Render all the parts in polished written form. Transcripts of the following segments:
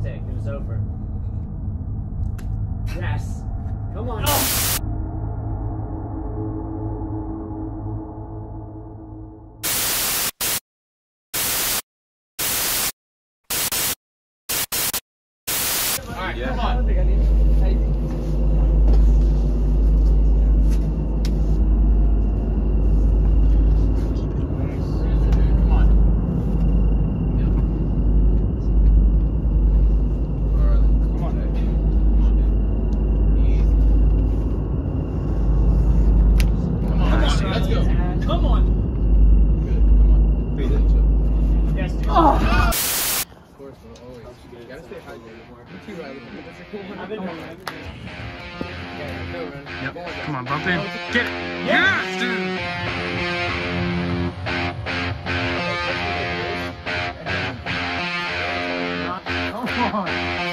mistake. It was over. Yes. Come on. Oh. Alright, Yeah. come I on. don't think I need. Come on. Come on, dude. Come on, dude. Easy. Come on, let's go. Come on. Good, come on. Yes, dude. Of course, bro, always. You gotta stay hydrated more. You too, Riley. That's a cool one. I've been doing it. Yeah, go, man. Yep. Come on, bump in. Get it. Yes, dude. Come on.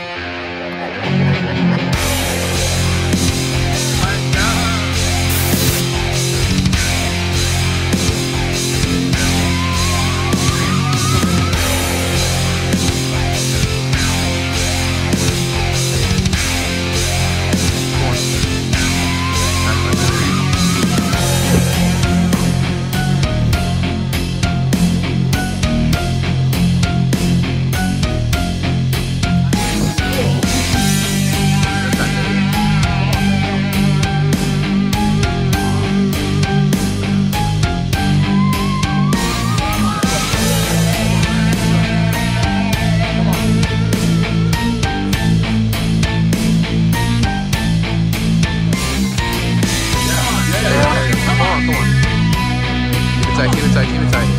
Keep it tight, keep it tight.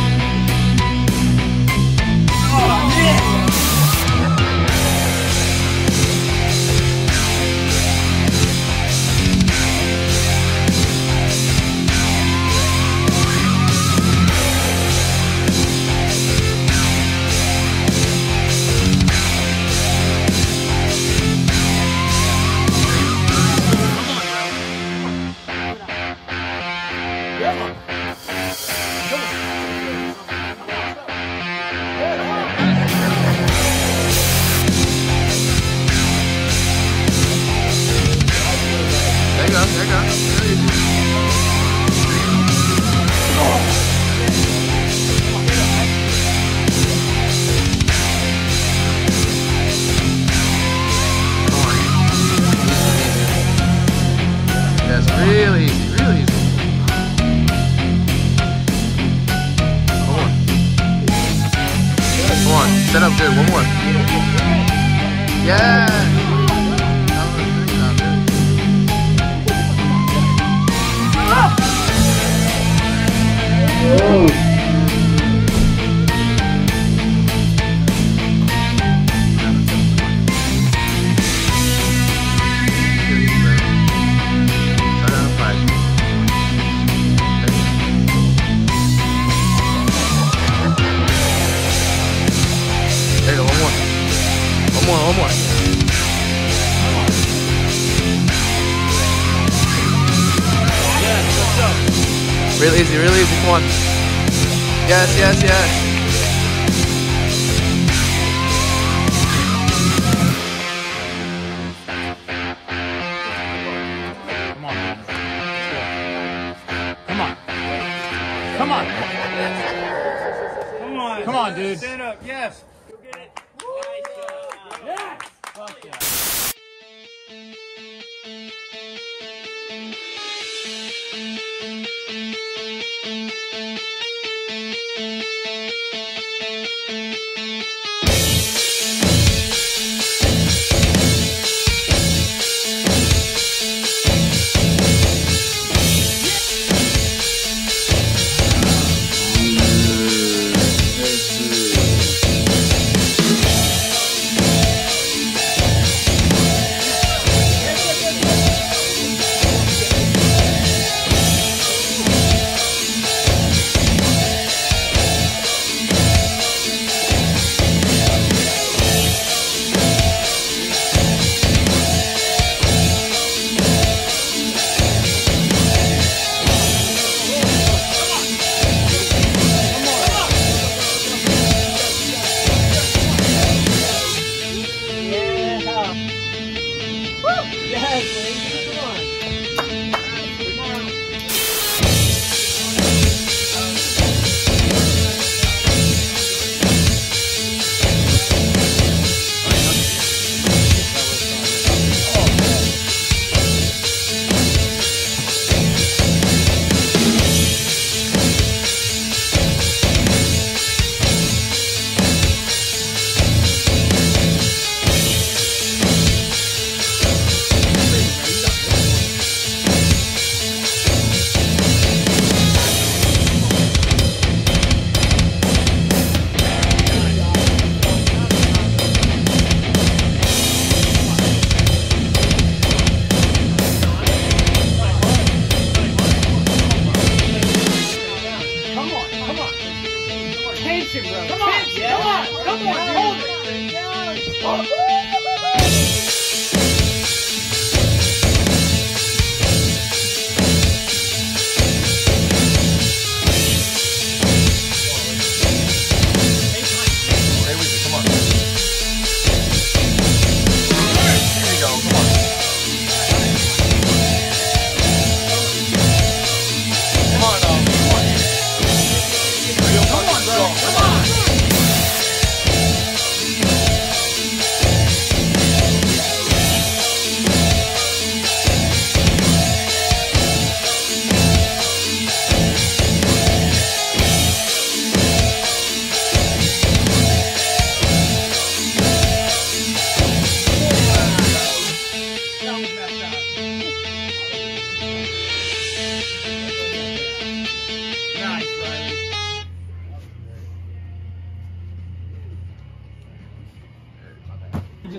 There you go, there you go. Really easy. Come on. Yes, really easy, really easy. Come on. Come on, set up good, one more. Yeah! There you go, one more. One more, one more. Real easy, come on. Yes, yes, yes. Come on, man. Come on. Come on. Come on. Come on, dude. Stand up. Yes. Go get it. Nice job. Yes. Fuck yeah.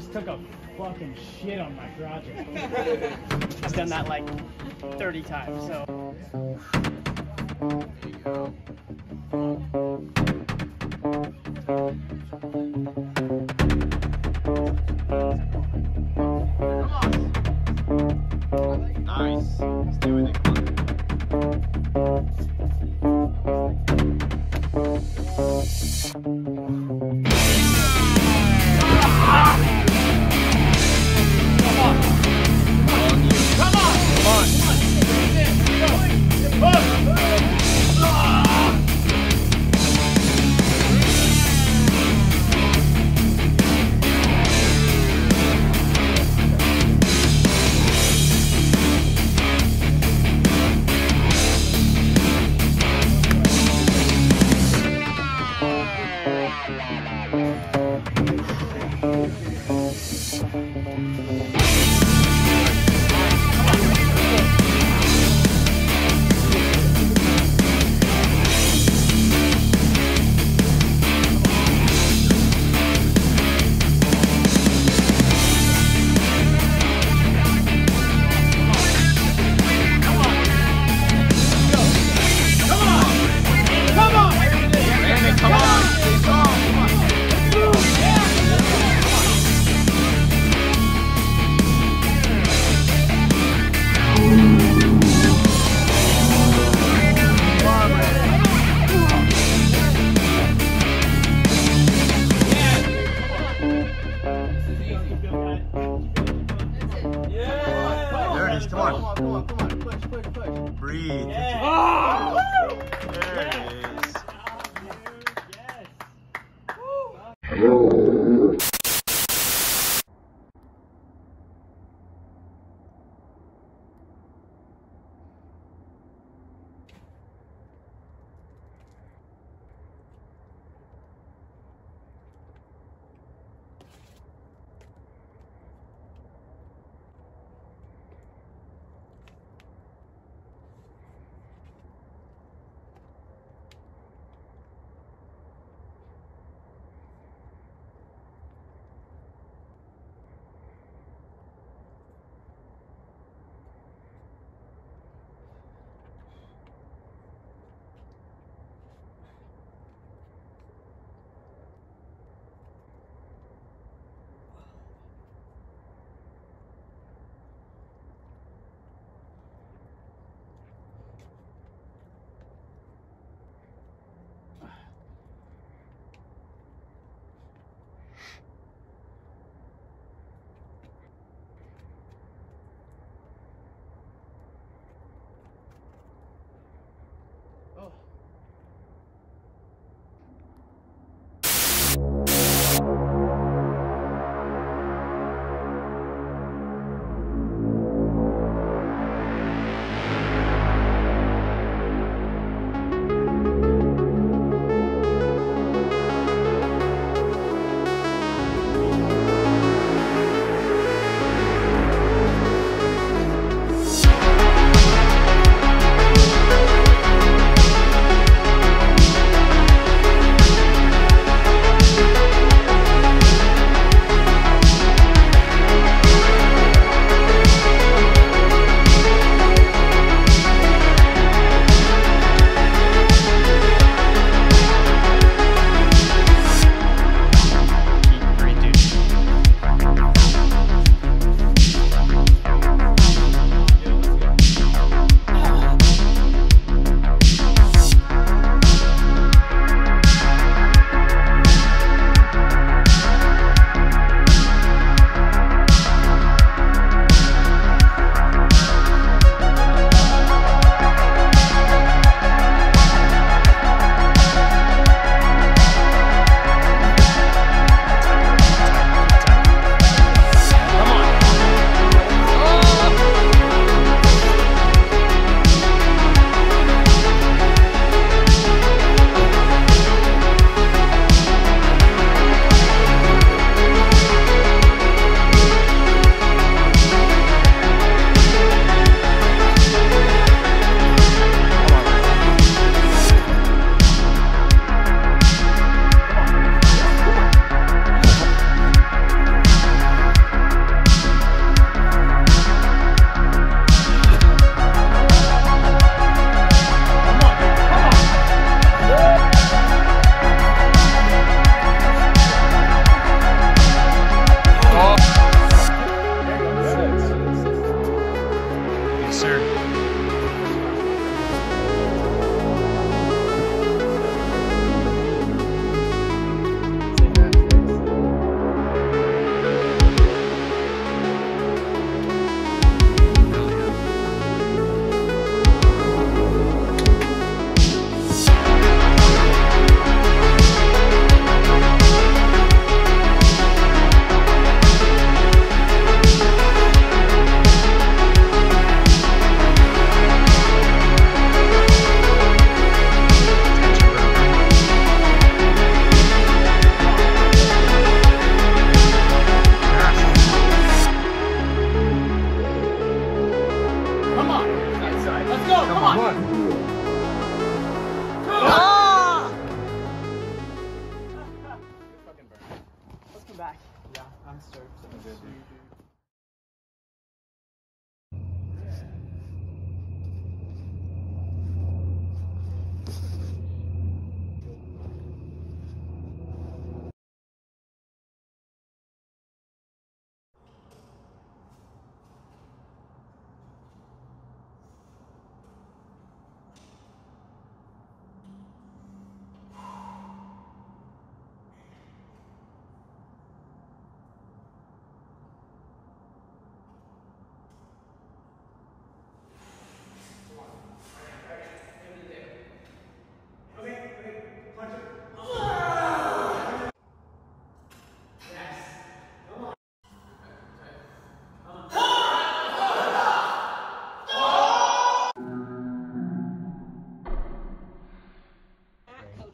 just took a fucking shit on my project. I've done that like 30 times, so. There you go. Nice. Stay with it.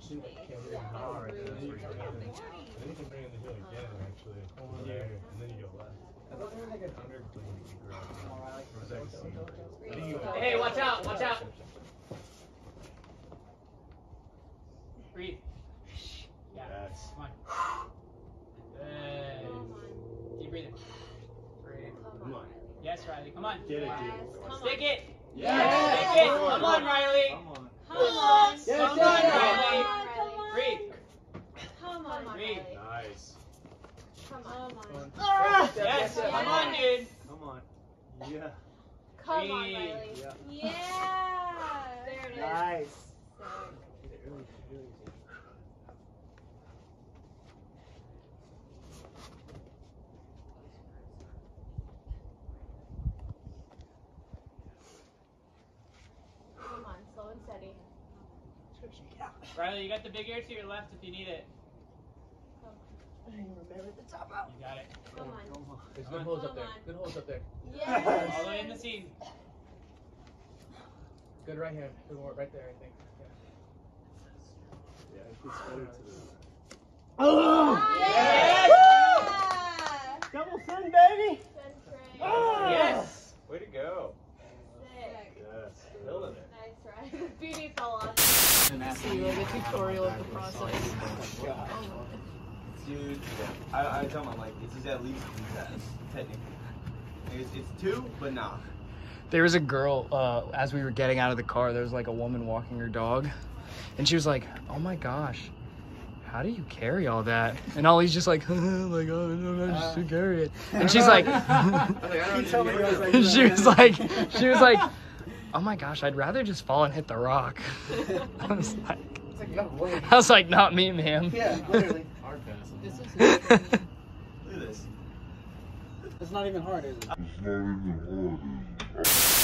Seems like you can't really Alright, then that's where you go. And then you can bring in the hill again, actually. Over there, and then you go left. I thought there was like an underclean you could grab. Or was that a seam? I think you go. Hey, watch out, watch out. Breathe. Yeah. Yes. Come on. Good. Deep breathing. Breathe. Come on. Yes, Riley. Come on. Get it, dude. Stick it. Yes. Stick it. Come on, Riley. Come on. Come on. Come on, Riley. Come on. Breathe. Come on, Breathe. Riley. Nice. Come on. Yes. Come on, dude. Come on. Yeah. Come on, Breathe. Riley. Yeah. Yeah. There it is. Nice. Come on, slow and steady. Riley, you got the big air to your left if you need it. You got it. Come on. There's good holes up there. Good holes up there. Yes. All the way in the seam. Good right hand. Good one right there, I think. Yeah, it gets better to the. Yes. Double fin, baby. Yes. Way to go. Sick. Yes. Killing it. Nice, right? Beauty fell off. See like a tutorial of the process. Dude, I tell him, I'm like, it's at least 3 sets, technically. It's 2, but nah. There was a girl, as we were getting out of the car, there was like a woman walking her dog. And she was like, oh my gosh, how do you carry all that? And Ollie's just like, like, oh, no, I just carry it. And she's like, she was like, oh my gosh, I'd rather just fall and hit the rock. I was like, not me, ma'am. Yeah, literally. Hard pass. Look at this. It's not even hard, is it? It's not even hard, is it?